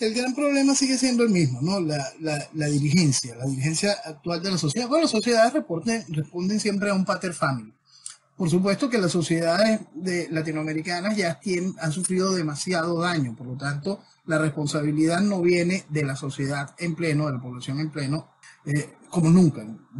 El gran problema sigue siendo el mismo, ¿no? La dirigencia actual de la sociedad. Bueno, las sociedades responden siempre a un pater family. Por supuesto que las sociedades latinoamericanas han sufrido demasiado daño, por lo tanto, la responsabilidad no viene de la sociedad en pleno, de la población en pleno, como nunca,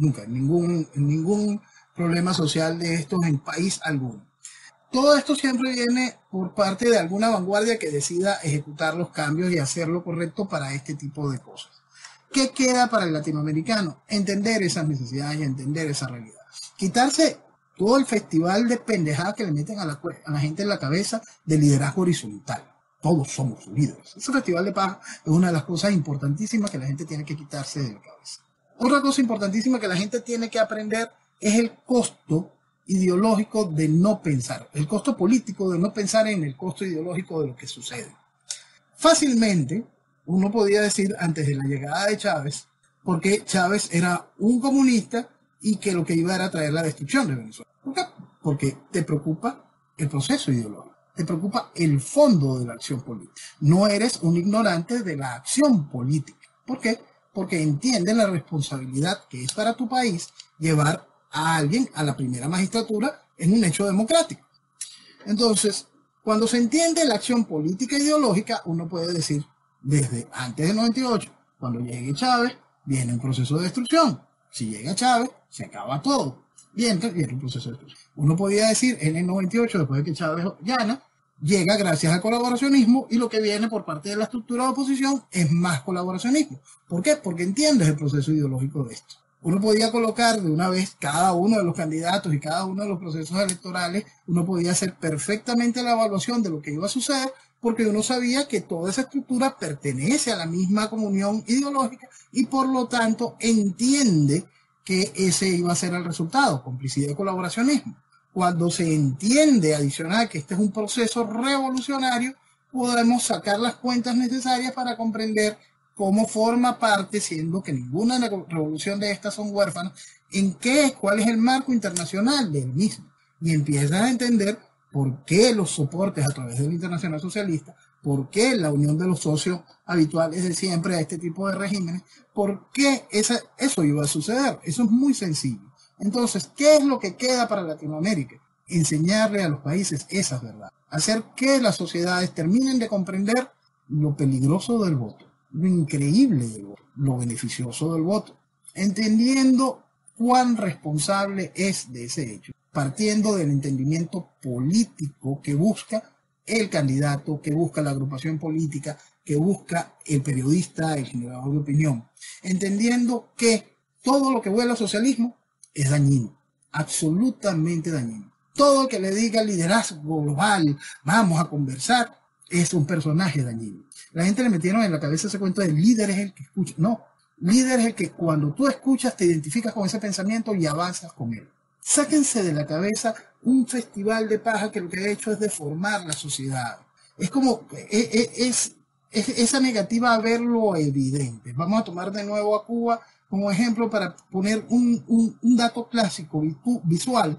ningún problema social de estos en país alguno. Todo esto siempre viene por parte de alguna vanguardia que decida ejecutar los cambios y hacer lo correcto para este tipo de cosas. ¿Qué queda para el latinoamericano? Entender esas necesidades y entender esa realidad. Quitarse todo el festival de pendejadas que le meten a la gente en la cabeza de liderazgo horizontal. Todos somos líderes. Ese festival de paja es una de las cosas importantísimas que la gente tiene que quitarse de la cabeza. Otra cosa importantísima que la gente tiene que aprender es el costo ideológico de no pensar, el costo político de no pensar en el costo ideológico de lo que sucede. Fácilmente, uno podía decir antes de la llegada de Chávez, porque Chávez era un comunista y que lo que iba era traer la destrucción de Venezuela. ¿Por qué? Porque te preocupa el proceso ideológico, te preocupa el fondo de la acción política. No eres un ignorante de la acción política. ¿Por qué? Porque entiendes la responsabilidad que es para tu país llevar a alguien a la primera magistratura en un hecho democrático. Entonces, cuando se entiende la acción política e ideológica, uno puede decir, desde antes del 98, cuando llegue Chávez, viene un proceso de destrucción. Si llega Chávez, se acaba todo. Viene un proceso de destrucción. Uno podía decir, en el 98, después de que Chávez gana, llega gracias al colaboracionismo y lo que viene por parte de la estructura de oposición es más colaboracionismo. ¿Por qué? Porque entiendes el proceso ideológico de esto. Uno podía colocar de una vez cada uno de los candidatos y cada uno de los procesos electorales, uno podía hacer perfectamente la evaluación de lo que iba a suceder, porque uno sabía que toda esa estructura pertenece a la misma comunión ideológica y por lo tanto entiende que ese iba a ser el resultado, complicidad y colaboracionismo. Cuando se entiende adicional que este es un proceso revolucionario, podemos sacar las cuentas necesarias para comprender cómo forma parte, siendo que ninguna revolución de estas son huérfanas, cuál es el marco internacional del mismo. Y empiezas a entender por qué los soportes a través de la Internacional Socialista, por qué la unión de los socios habituales de siempre a este tipo de regímenes, por qué eso iba a suceder. Eso es muy sencillo. Entonces, ¿qué es lo que queda para Latinoamérica? Enseñarle a los países esas verdades. Hacer que las sociedades terminen de comprender lo peligroso del voto, lo increíble del voto, lo beneficioso del voto, entendiendo cuán responsable es de ese hecho, partiendo del entendimiento político que busca el candidato, que busca la agrupación política, que busca el periodista, el generador de opinión, entendiendo que todo lo que huele al socialismo es dañino, absolutamente dañino. Todo el que le diga liderazgo global, vamos a conversar, es un personaje dañino. La gente le metieron en la cabeza ese cuento de líder es el que escucha. No, líder es el que cuando tú escuchas te identificas con ese pensamiento y avanzas con él. Sáquense de la cabeza un festival de paja que lo que ha hecho es deformar la sociedad. Es como, es esa negativa a ver lo evidente. Vamos a tomar de nuevo a Cuba como ejemplo para poner un dato clásico visual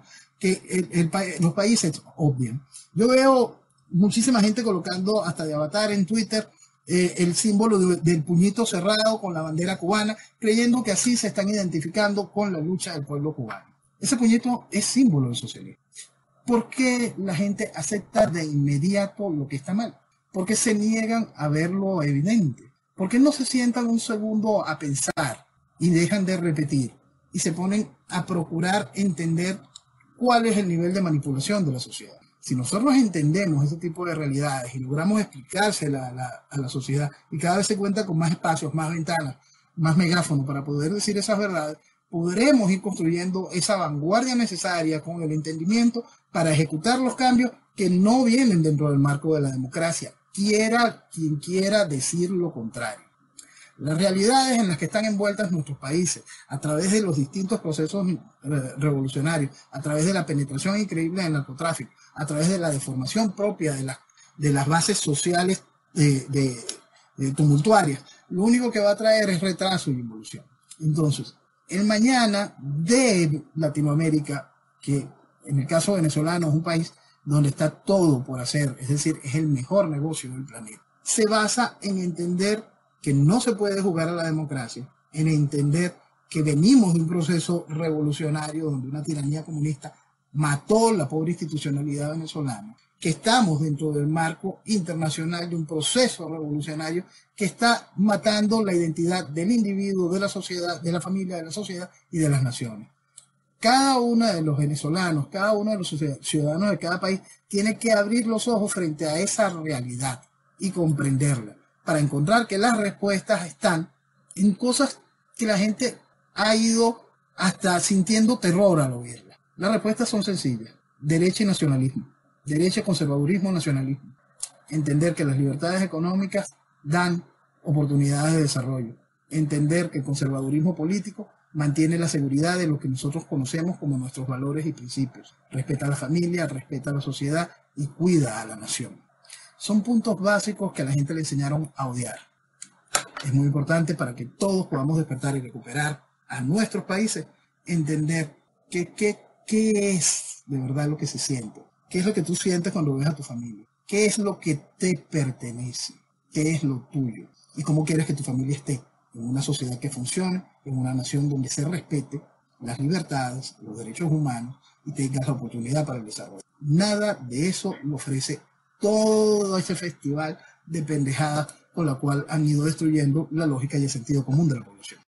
que los países obvian. Yo veo muchísima gente colocando hasta de avatar en Twitter el símbolo del puñito cerrado con la bandera cubana, creyendo que así se están identificando con la lucha del pueblo cubano. Ese puñito es símbolo del socialismo. ¿Por qué la gente acepta de inmediato lo que está mal? ¿Por qué se niegan a ver lo evidente? ¿Por qué no se sientan un segundo a pensar y dejan de repetir y se ponen a procurar entender cuál es el nivel de manipulación de la sociedad? Si nosotros entendemos ese tipo de realidades y logramos explicársela a la sociedad y cada vez se cuenta con más espacios, más ventanas, más megáfonos para poder decir esas verdades, podremos ir construyendo esa vanguardia necesaria con el entendimiento para ejecutar los cambios que no vienen dentro del marco de la democracia, quiera quien quiera decir lo contrario. Las realidades en las que están envueltas nuestros países, a través de los distintos procesos revolucionarios, a través de la penetración increíble del narcotráfico, a través de la deformación propia de las bases sociales tumultuarias, lo único que va a traer es retraso y involución. Entonces, el mañana de Latinoamérica, que en el caso venezolano es un país donde está todo por hacer, es decir, es el mejor negocio del planeta. se basa en entender que no se puede jugar a la democracia, en entender que venimos de un proceso revolucionario donde una tiranía comunista mató la pobre institucionalidad venezolana, que estamos dentro del marco internacional de un proceso revolucionario que está matando la identidad del individuo, de la sociedad, de la familia, de la sociedad y de las naciones. Cada uno de los venezolanos, cada uno de los ciudadanos de cada país tiene que abrir los ojos frente a esa realidad y comprenderla, para encontrar que las respuestas están en cosas que la gente ha ido hasta sintiendo terror al oírlas. Las respuestas son sencillas: derecha y nacionalismo, derecha, conservadurismo, nacionalismo. Entender que las libertades económicas dan oportunidades de desarrollo. Entender que el conservadurismo político mantiene la seguridad de lo que nosotros conocemos como nuestros valores y principios. Respeta a la familia, respeta a la sociedad y cuida a la nación. Son puntos básicos que a la gente le enseñaron a odiar. Es muy importante para que todos podamos despertar y recuperar a nuestros países, entender qué es de verdad lo que se siente, qué es lo que tú sientes cuando ves a tu familia, qué es lo que te pertenece, qué es lo tuyo y cómo quieres que tu familia esté en una sociedad que funcione, en una nación donde se respete las libertades, los derechos humanos y tengas la oportunidad para el desarrollo. Nada de eso lo ofrece todo ese festival de pendejadas con la cual han ido destruyendo la lógica y el sentido común de la población.